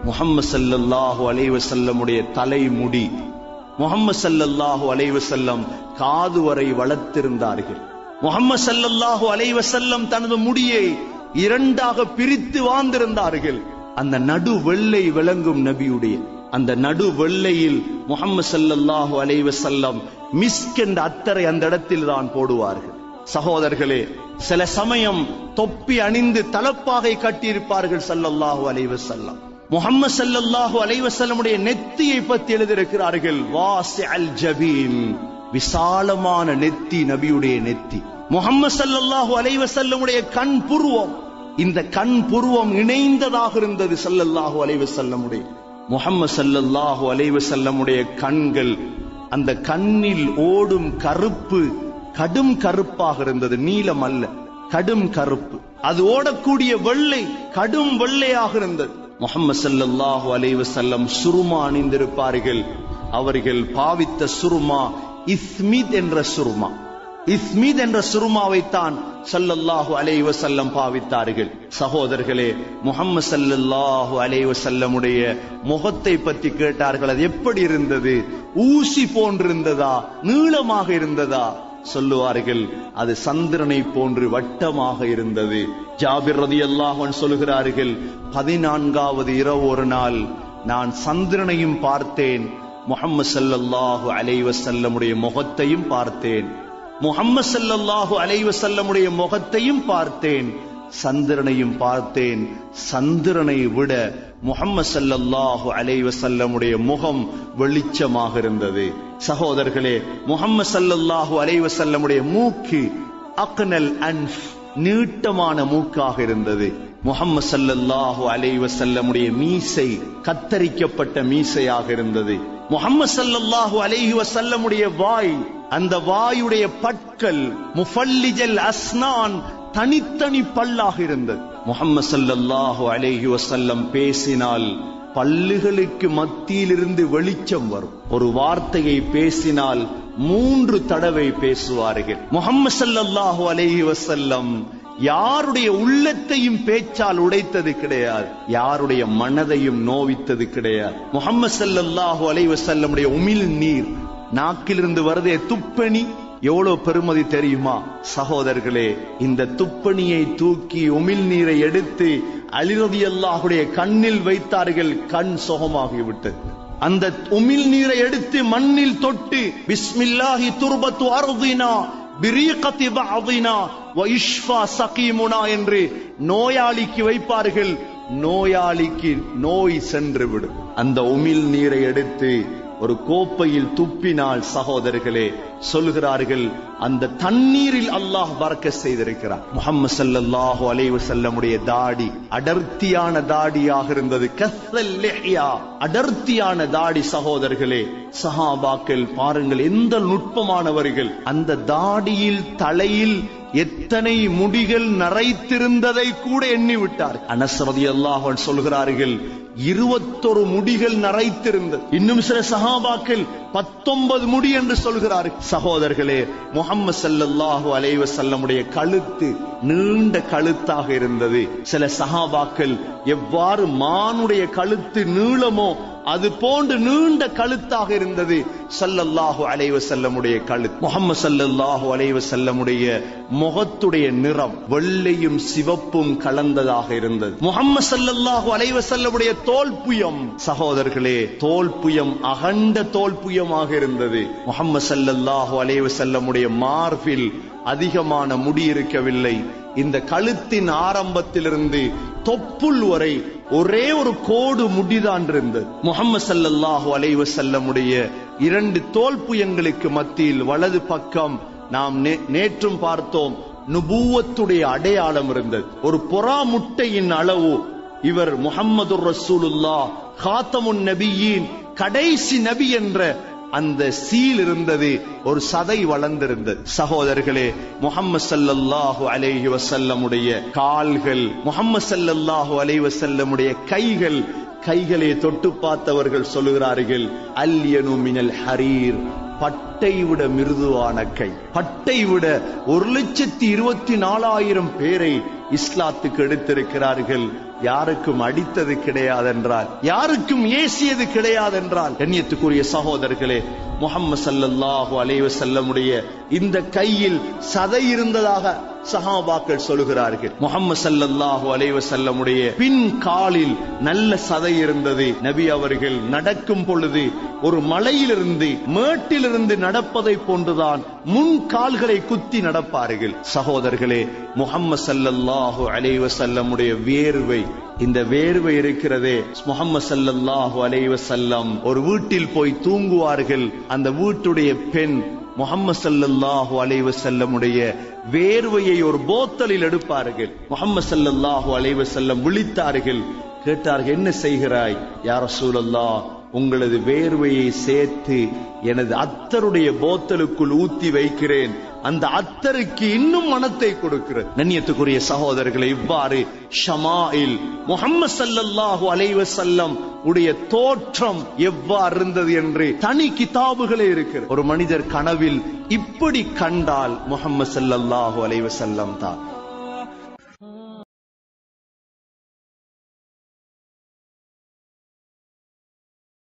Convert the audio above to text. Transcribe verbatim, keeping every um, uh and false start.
முஹம்மது ஸல்லல்லாஹு அலைஹி வஸல்லமுடைய தலைமுடி, முஹம்மது ஸல்லல்லாஹு அலைஹி வஸல்லம் காது வரை வளர்த்திருந்தார்கள். முஹம்மது ஸல்லல்லாஹு அலைஹி வஸல்லம் தனது முடியை இரண்டாக பிரித்து வாழ்ந்திருந்தார்கள். அந்த நடு வெள்ளை விளங்கும் நபியுடைய அந்த நடு வெள்ளையில் முஹம்மது ஸல்லல்லாஹு அலைஹி வஸல்லம் மிஸ்க் என்ற அத்தரை அந்த இடத்தில் தான் போடுவார்கள். சகோதரர்களே, சில சமயம் தொப்பி அணிந்து தலப்பாகை கட்டியிருப்பார்கள் ஸல்லல்லாஹு அலைஹி வஸல்லம். முஹம்மது ஸல்லல்லாஹு அலைஹி வஸல்லமுடைய நெத்தியை பற்றி எழுதியிருக்கிறார்கள், வாசிஅல் ஜபீன், விசாலமான நெத்தி நபியுடைய நெத்தி. முஹம்மது ஸல்லல்லாஹு அலைஹி வஸல்லமுடைய கண் புருவம், இந்த கண் புருவம் இணைந்ததாக இருந்தது ஸல்லல்லாஹு அலைஹி வஸல்லமுடைய. முஹம்மது ஸல்லல்லாஹு அலைஹி வஸல்லமுடைய கண்கள், அந்த கண்ணில் ஓடும் கருப்பு கடும் கருப்பாக இருந்தது, நீலம் அல்ல, கடும் கருப்பு. அது ஓடக்கூடிய வெள்ளை கடும் வெள்ளையாக இருந்தது. முஹம்மது ஸல்லல்லாஹு அலைஹி வஸல்லம் சுருமா அணிந்திருப்பார்கள். அவர்கள் பாவித்த சுருமா இஸ்மித் என்ற சுருமா. இஸ்மித் என்ற சுருமாவைத்தான் ஸல்லல்லாஹு அலைஹி வஸல்லம் பாவித்தார்கள். சகோதரர்களே, முஹம்மது ஸல்லல்லாஹு அலைஹி வஸல்லமுடைய முகத்தை பற்றி கேட்டார்கள். அது எப்படி இருந்தது? ஊசி போன்றிருந்ததா, நீளமாக இருந்ததா? சொல்லுவார்கள், அது சந்திரனை போன்று வட்டமாக இருந்தது. ஜாபிர் ரலியல்லாஹு அன்ஹு சொல்கிறார்கள், பதினான்காவது இரவு ஒரு நாள் நான் சந்திரனையும் பார்த்தேன், முஹம்மது ஸல்லல்லாஹு அலைஹி வஸல்லமுடைய முகத்தையும் பார்த்தேன். முஹம்மது ஸல்லல்லாஹு அலைஹி வஸல்லமுடைய முகத்தையும் பார்த்தேன், சந்திரனையும் பார்த்தேன். சந்திரனை விட முஹம்மது ஸல்லல்லாஹு அலைஹி வஸல்லமுடைய முகம் வெளிச்சமாக இருந்தது. சகோதரர்களே, முஹம்மது ஸல்லல்லாஹு அலைஹி வஸல்லமுடைய மூக்கு அக்னல் அன்ஃப், நீட்டமான மூக்காக இருந்தது. முஹம்மது ஸல்லல்லாஹு அலைஹி வஸல்லமுடைய மீசை கத்தரிக்கப்பட்ட மீசையாக இருந்தது. முஹம்மது ஸல்லல்லாஹு அலைஹி வஸல்லமுடைய வாய், அந்த வாயுடைய பற்கள் முஃபல்லிஜல் அஸ்னான், தனித்தனி பல்லாக இருந்தது. முஹம்மது ஸல்லல்லாஹு அலைஹி வஸல்லம் பேசினால் பல்லுகளுக்கு மத்தியிலிருந்து வெளிச்சம் வரும். ஒரு வார்த்தையை பேசினால் மூன்று தடவை பேசுவார்கள். முஹம்மது ஸல்லல்லாஹு அலைஹி வஸல்லம் யாருடைய உள்ளத்தையும் பேச்சால் உடைத்தது கிடையாது, யாருடைய மனதையும் நோவித்தது கிடையாது. முஹம்மது ஸல்லல்லாஹு அலைஹி வஸல்லமுடைய உமிழ் நீர், நாக்கிலிருந்து வருதே துப்பணி, எவ்வளவு பெருமதி தெரியுமா சகோதரர்களே? இந்த துப்பணியை தூக்கி உமிழ் நீரை எடுத்து அலி ரலியல்லாஹுடைய கண்ணில் வைத்தார்கள். கண் சுகமாகிவிட்டது. அந்த உமிழ் நீரை எடுத்து மண்ணில் தொட்டு பிஸ்மில்லாஹி துர்பத்து அர்தினா பிரீகத்தி பஅதினா வ இஷ்ஃபா சகீமுனா என்று நோயாளிக்கு வைப்பார்கள். நோயாளிக்கு நோய் சென்று விடும். அந்த உமிழ் நீரை எடுத்து ஒரு கோப்பையில் துப்பினால் சகோதரர்களே சொல்கிறார்கள், அந்த தண்ணீரில் அல்லாஹ் பரக்கத் செய்திருக்கிறார். முஹம்மது ஸல்லல்லாஹு அலைஹி வஸல்லமுடைய தாடி அடர்த்தியான தாடியாக இருந்தது. கஸ்ஸல் லிஹ்யா, அடர்த்தியான தாடி. சகோதரர்களே, சஹாபாக்கள் பாருங்கள் எந்த நுட்பமானவர்கள். அந்த தாடியில், தலையில் எத்தனை முடிகள் நரைத்திருந்ததை கூட எண்ணி விட்டார். அனஸ் ரலியல்லாஹு அன்ஹு சொல்கிறார்கள், இருபத்தொரு முடிகள் நரைத்திருந்தது. இன்னும் சில சஹாபாக்கள் பத்தொன்பது முடி என்று சொல்கிறார்கள். சகோதரர்களே, முஹம்மது ஸல்லல்லாஹு அலைஹி வஸல்லமுடைய கழுத்து நீண்ட கழுத்தாக இருந்தது. சில சஹாபாக்கள் எவ்வாறு மானுடைய கழுத்து நீளமோ அது போன்று நீண்ட கழுத்தாக இருந்தது ஸல்லல்லாஹு அலைஹி வஸல்லமுடைய கழுத்து. முஹம்மது ஸல்லல்லாஹு அலைஹி வஸல்லமுடைய முகத்துடைய நிறம் வெள்ளையும் சிவப்பும் கலந்ததாக இருந்தது. முஹம்மது ஸல்லல்லாஹு அலைஹி வஸல்லமுடைய தோல்புயம், சகோதரர்களே, தோல்புயம் அகண்ட தோல்புயமாக இருந்தது. முஹம்மது ஸல்லல்லாஹு அலைஹி வஸல்லமுடைய மார்பில் அதிகமான முடி இருக்கவில்லை. இந்த கழுத்தின் ஆரம்பத்திலிருந்து தொப்புள் வரை ஒரே ஒரு கோடு முடிதான் இருந்தது. முஹம்மது ஸல்லல்லாஹு அலைஹி வஸல்லமுடைய இரண்டு தோல்புயங்களுக்கு மத்தியில் வலது பக்கம் நாம் நேற்றும் பார்த்தோம், நுபுவத்துடைய அடையாளம் இருந்தது. ஒரு புறா முட்டையின் அளவு. இவர் முஹம்மது ரசூலுல்லாஹ் காத்தமுன் நபியின், கடைசி நபி என்ற அந்த சீல் இருந்தது. ஒரு சதை வளர்ந்திருந்தது. சகோதரர்களே, முஹம்மது ஸல்லல்லாஹு அலைஹி வஸல்லமுடைய கால்கள், முஹம்மது ஸல்லல்லாஹு அலைஹி வஸல்லமுடைய கைகள், கைகளை தொட்டு பார்த்தவர்கள் சொல்லுகிறார்கள், அல்யனு மினல் ஹரீர், பட்டை விட மிருதுவான கை. பட்டை விட ஒரு லட்சத்தி இருபத்தி நாலாயிரம் பேரை இஸ்லாத்துக்கு எடுத்திருக்கிறார்கள். யாருக்கும் அடித்தது கிடையாது என்றால், யாருக்கும் ஏசியது கிடையாது என்றால், கண்ணியத்துக்குரிய சகோதரர்களே, முஹம்மது ஸல்லல்லாஹு அலைஹி வஸல்லமுடைய இந்த கையில் சதை இருந்ததாக சஹாபாக்கள் சொல்கிறார்கள். முஹம்மது ஸல்லல்லாஹு அலைஹி வஸல்லமுடைய பின் காலில் நல்ல சதை இருந்தது. நபி அவர்கள் நடக்கும் பொழுது ஒரு மலையிலிருந்து மேட்டிலிருந்து நடப்பதை போன்றுதான் முன் கால்களை குத்தி நடப்பார்கள். சகோதரர்களே, முஹம்மது ஸல்லல்லாஹு அலைஹி வஸல்லமுடைய வேர்வை, இந்த வேர்வை இருக்கிறதே, முஹம்மது ஸல்லல்லாஹு அலைஹி வஸல்லம் ஒரு வீட்டில் போய் தூங்குவார்கள். அந்த வீட்டுடைய பெண் முஹம்மது ஸல்லல்லாஹு அலைஹி வஸல்லமுடைய வேர்வையை ஒரு போத்தலில் எடுப்பார்கள். முஹம்மது ஸல்லல்லாஹு அலைஹி வஸல்லம் விழித்தார்கள், கேட்டார்கள், என்ன செய்கிறாய் யா ரசூலல்லாஹ்? உங்களது வேர்வையை சேர்த்து எனது அத்தருடைய போத்தலுக்குள் ஊத்தி வைக்கிறேன், அந்த அத்தருக்கு இன்னும் மனத்தை கொடுக்கிறது. கண்ணியத்துக்குரிய சகோதரர்களை, இவ்வாறு ஷமாயில் முஹம்மது ஸல்லல்லாஹு அலைஹி வஸல்லம் உடைய தோற்றம் எவ்வாறு இருந்தது என்று தனி கிதாபுகளே இருக்கிறது. ஒரு மனிதர் கனவில் இப்படி கண்டால் முஹம்மது ஸல்லல்லாஹு அலைஹி வஸல்லம் தான்.